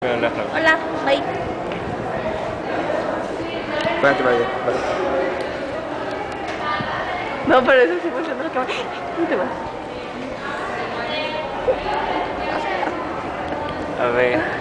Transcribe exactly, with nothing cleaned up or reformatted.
Hola, bye. Espérate, vaya. Vale. No, pero eso sí funciona la cámara. ¿Cómo te vas? A ver.